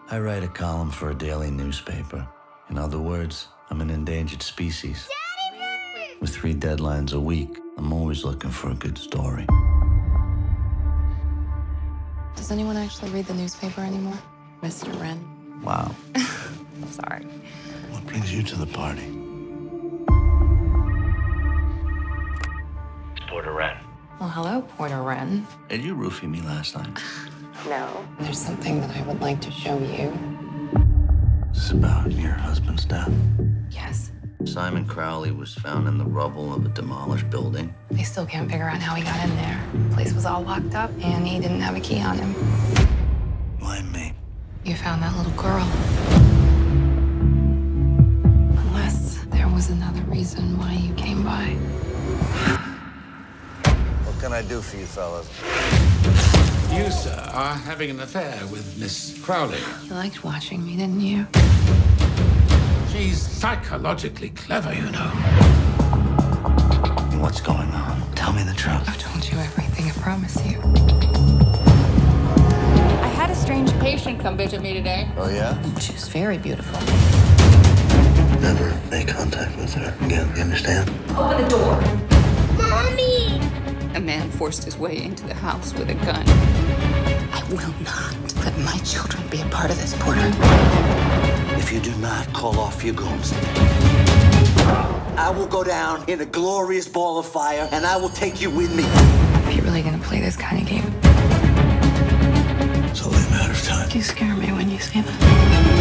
I write a column for a daily newspaper. In other words, I'm an endangered species. Daddy! With 3 deadlines a week, I'm always looking for a good story. Does anyone actually read the newspaper anymore? Mr. Wren. Wow. Sorry. What brings you to the party? It's Porter Wren. Well, hello, Porter Wren. Did you roofie me last night? No. There's something that I would like to show you. Is this about your husband's death? Yes. Simon Crowley was found in the rubble of a demolished building. They still can't figure out how he got in there. The place was all locked up, and he didn't have a key on him. Why me? You found that little girl. Unless there was another reason why you came by. What can I do for you fellas? You, sir, are having an affair with Miss Crowley. You liked watching me, didn't you? She's psychologically clever, you know. What's going on? Tell me the truth. I've told you everything, I promise you. I had a strange patient come visit me today. Oh, yeah? She was very beautiful. Never make contact with her again, you understand? Open the door. Mommy! A man forced his way into the house with a gun. I will not let my children be a part of this, Porter. If you do not call off your goons, I will go down in a glorious ball of fire, and I will take you with me. Are you really gonna play this kind of game? It's only a matter of time. You scare me when you say that.